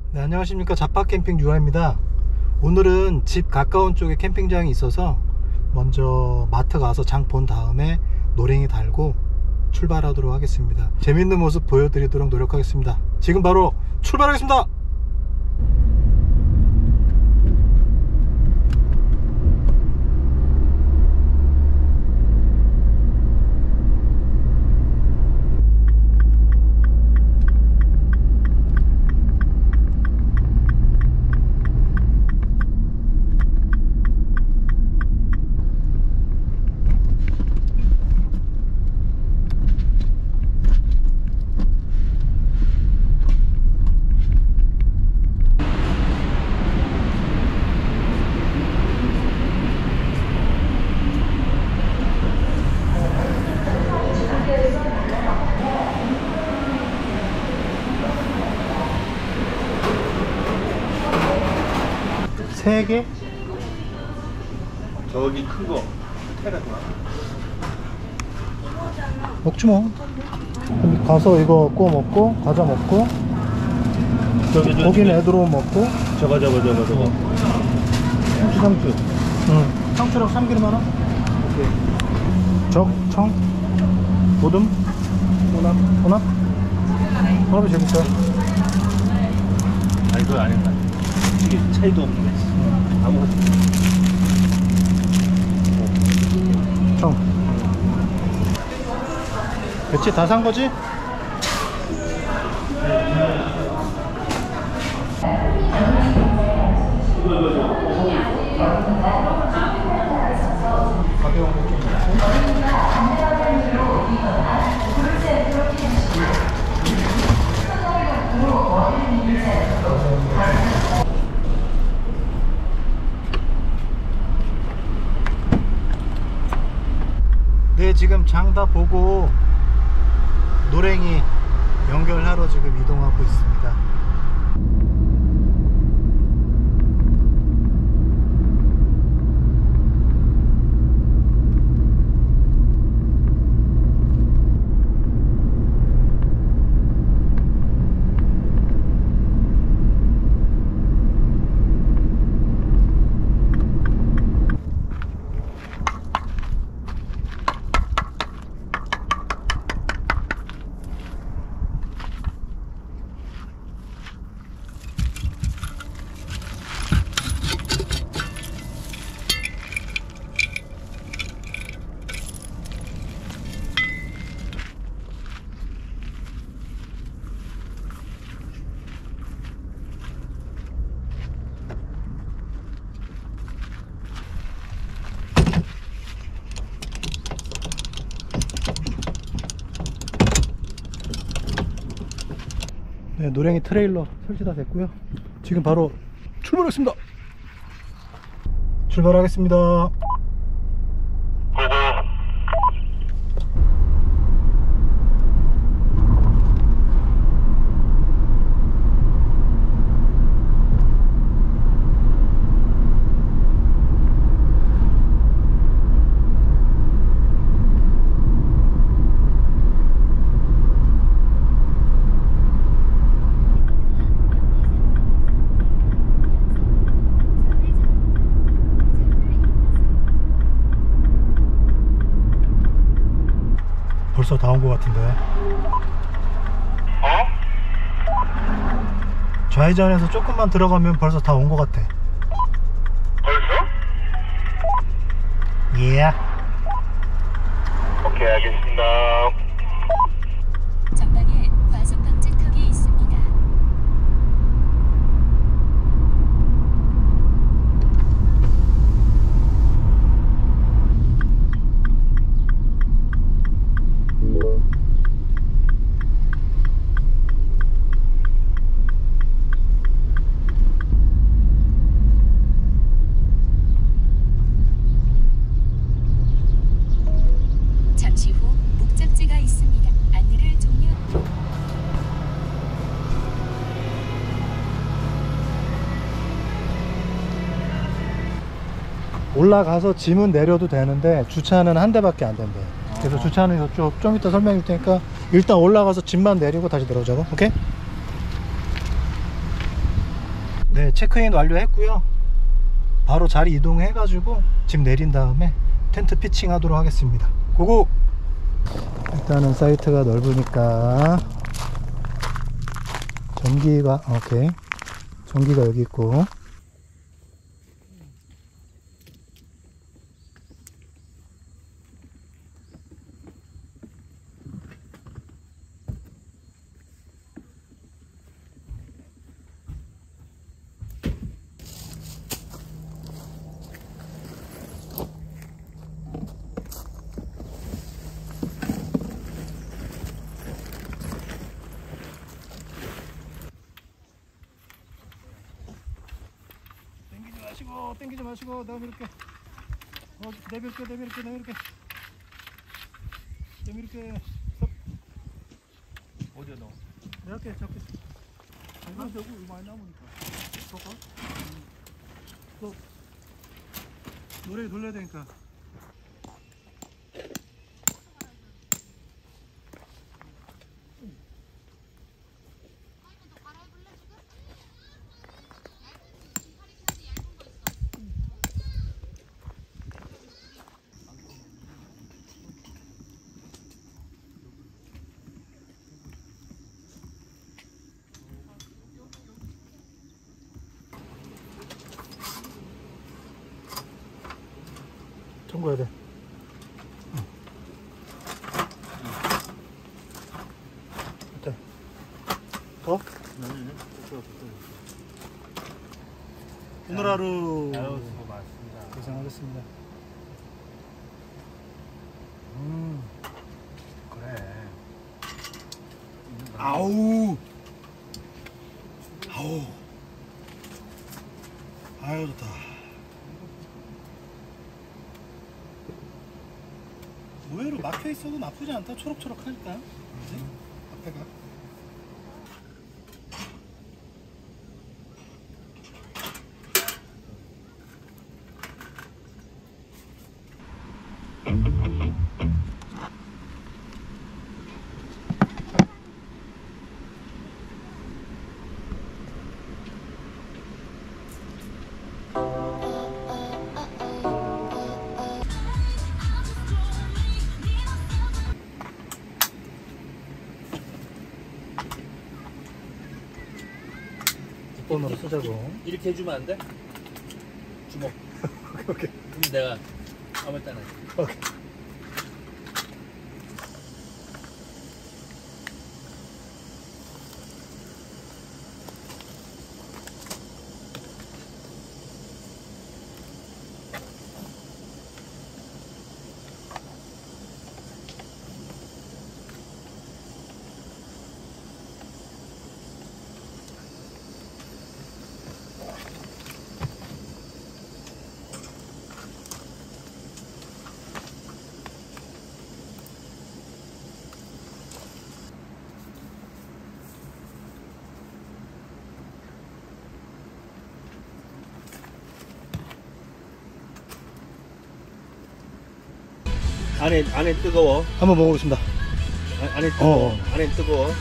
네, 안녕하십니까. 자파캠핑 유아입니다. 오늘은 집 가까운 쪽에 캠핑장이 있어서 먼저 마트 가서 장 본 다음에 노랭이 달고 출발하도록 하겠습니다. 재밌는 모습 보여드리도록 노력하겠습니다. 지금 바로 출발하겠습니다. 세 개? 저기 큰 거 테라스 먹지 뭐. 가서 이거 구워 먹고 과자 먹고 고기는 애들 오면 먹고 저거 상추 응. 상추랑 참기름 하나? 오케이. 청 모듬 혼합 혼합이 재밌어. 아니 그거 안 했나? 이게 차이도 없는 거 아무것도 청 그치 다 산 거지? 네, 지금 장 다 보고 노랭이 연결하러 지금 이동하고 있습니다. 네, 노랭이 트레일러 설치 다 됐고요. 지금 바로 출발하겠습니다. 출발하겠습니다. 벌써 다 온 것 같은데. 좌회전에서 조금만 들어가면 벌써 다 온 것 같아. 벌써? 예. 오케이 알겠습니다. 전방에 과속 방지턱이 있습니다. 잠시 후 목적지가 있습니다. 안내를 종료. 올라가서 짐은 내려도 되는데 주차는 한 대밖에 안 된대. 그래서 주차는 이쪽 좀 이따 설명해 줄 테니까 일단 올라가서 짐만 내리고 다시 내려오자고. 오케이? 네, 체크인 완료했고요. 바로 자리 이동해 가지고 집 내린 다음에 텐트 피칭 하도록 하겠습니다. 고고! 일단은 사이트가 넓으니까 전기가 오케이, 전기가 여기 있고, 땡기지 마시고 내가 밀게. 내밀게. 어디에 넣어? 내가 할게. 잡게. 이거 저거 많이 남으니까. 저거? 또 노래 돌려야 되니까. 잠궈야 돼. 어때? 더? 오늘 하루 아유, 수고 많습니다. 고생하셨습니다. 그래. 아우 좋다. 의외로 막혀 있어도 나쁘지 않다. 초록초록하니까. 그치? 앞에가. 번호로 쓰자고. 이렇게 해주면 안 돼? 주먹. 오케이. 그럼 내가 아무 때나. 오케이. 안에 뜨거워. 한번 먹어보겠습니다. 안에 뜨거워. 어. 안에 뜨거워.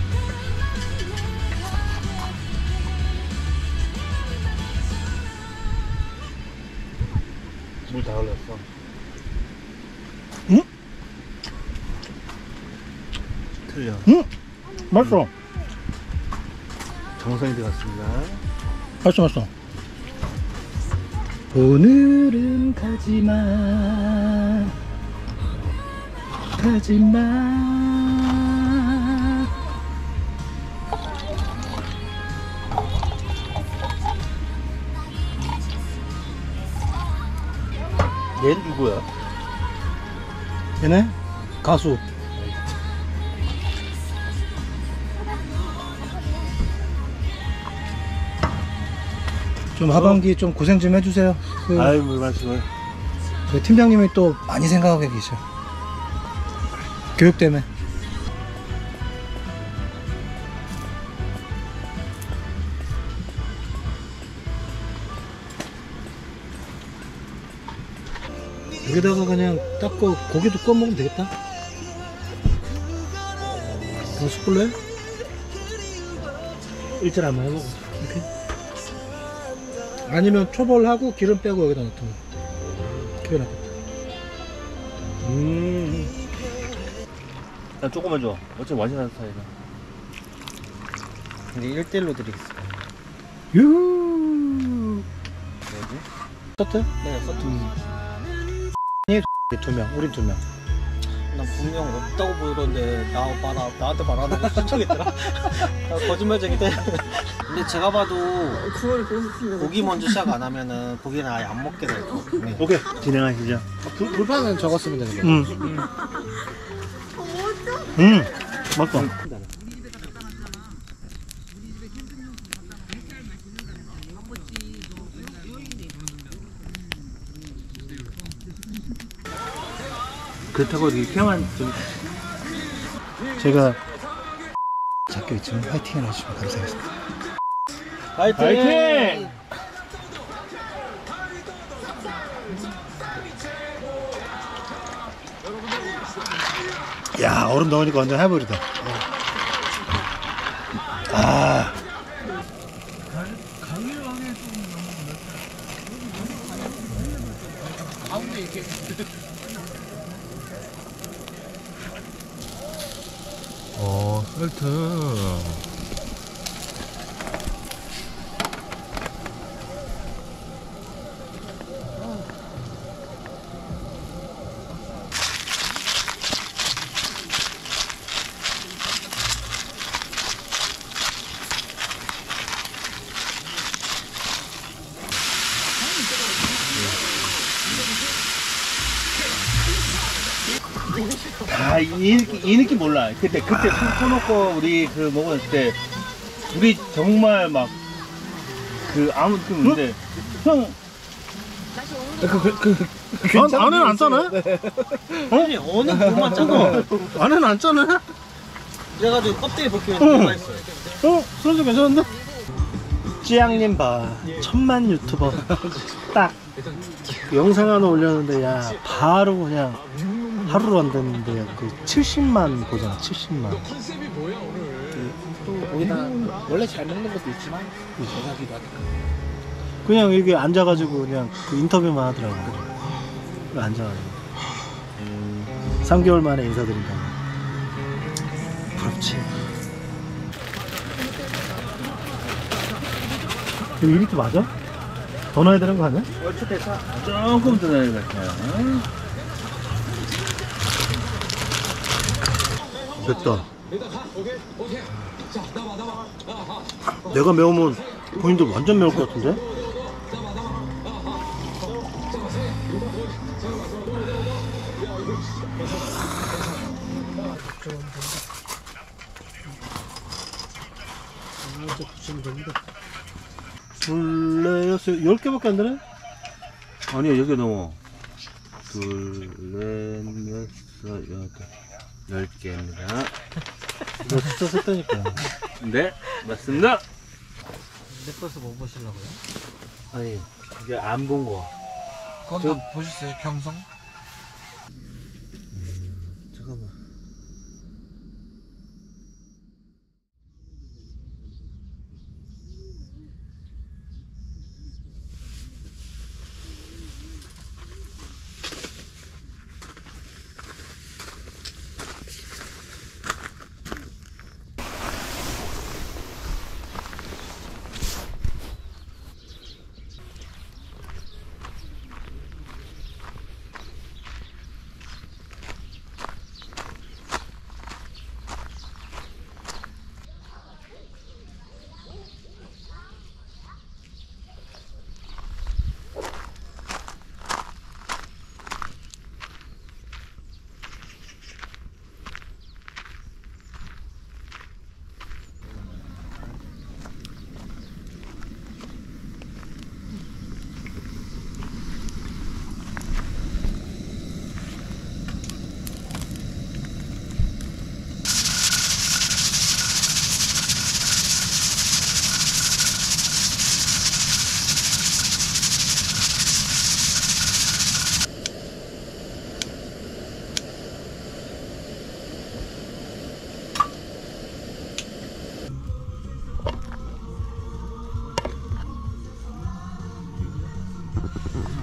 물 다 흘렀어. 응? 틀려. 응? 맛있어. 정성이 들어갔습니다. 맛있어. 오늘은 가지마. 얘는 누구야? 얘네 가수. 좀 하반기 좀 고생 좀 해주세요. 아유, 물 말씀을. 저희 팀장님이 또 많이 생각하고 계셔. 교육 때문에. 여기다가 그냥 닦고 고기도 구워 먹으면 되겠다. 너 숯불로해? 일절 한번 해보고. 이렇게. 아니면 초벌하고 기름 빼고 여기다 넣으면 기가 막히다. 나 조금만 줘. 어차피 완전한 스타일이라. 근데 1대1로 드리겠습니다. 유. 뭐지? 서트? 네, 서트. 두 명, 우린 두 명. 난 분명 없다고 보이던데 나한테 말하라고 신청했더라. 나 거짓말쟁이다. 근데 제가 봐도 고기 먼저 시작 안 하면은 고기는 아예 안 먹게 될 거. 네. 오케이. 진행하시죠. 불판은 적었으면 되는 거야. 맞다. 그렇다고 이렇게 평안 좀 제가 작게 있지만 화이팅을 해주시면 감사하겠습니다. 파이팅! 야, 얼음 넣으니까 완전 해버리다. 아. 설탕. 이 느낌 몰라. 그때 손놓고 우리 그 먹었을 때 우리 정말 막 그 아무 느낌 없는데 형 안에는 안 짜네? 아니 어느 부분만 짜고 안에는 안 짜네? 그래가지고 껍데기 벗기면 뭐가 있어요. 소주 괜찮은데? 찌양님 봐. 1000만 유튜버. 딱. 영상 하나 올렸는데, 야, 바로 그냥 하루로 안 됐는데, 그 70만 보잖아, 70만. 또 거기다 원래 잘 먹는 것도 있지만 전화기도 하니까. 그냥 여기 앉아가지고 그냥 그 인터뷰만 하더라고. 앉아가지고. 3개월 만에 인사드린다고. 부럽지. 여기 이리트 맞아? 더 넣어야 되는 거 아니야? 조금 더 넣어야 될 거야. 됐다. 내가 매우면 본인들 완전 매울 것 같은데? 둘, 넷, 10개밖에 안 되네? 아니야 여기 넘어. 둘, 넷, 여섯, 여덟, 10개입니다. 너 숫자 썼다니까. 네, 맞습니다. 넷버스 뭐 보시려고요? 아니 이게 안 본 거. 그건 다 보셨어요? 경성? 잠깐만.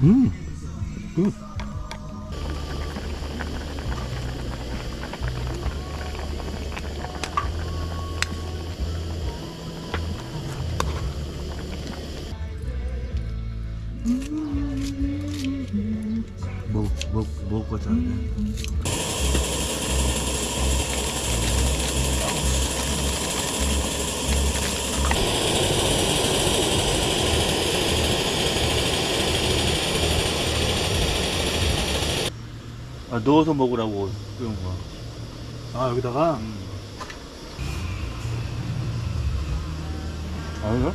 먹을 거잖아. 아, 넣어서 먹으라고 그런 거야. 아, 여기다가 아니요?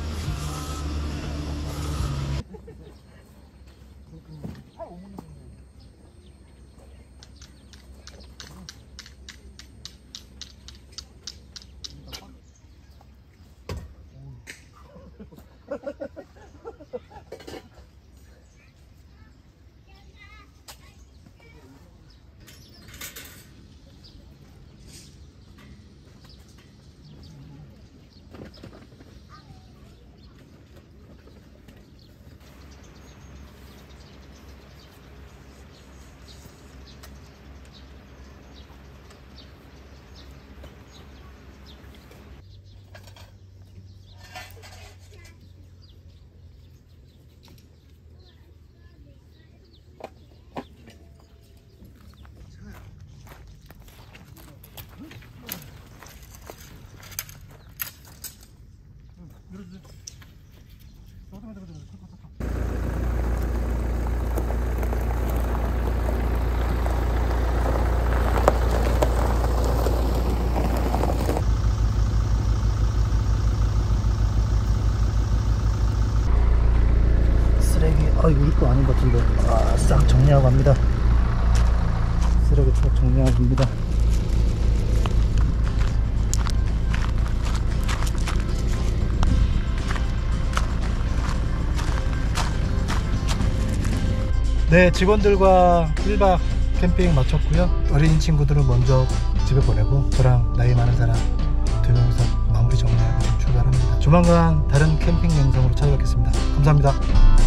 쓰레기, 이거 우리 거 아닌 것 같은데. 싹 정리하고 갑니다. 쓰레기 싹 정리하고 갑니다. 네, 직원들과 1박 캠핑 마쳤고요. 어린 친구들은 먼저 집에 보내고 저랑 나이 많은 사람 2명이서 마무리 정리하고 좀 출발합니다. 조만간 다른 캠핑 영상으로 찾아뵙겠습니다. 감사합니다.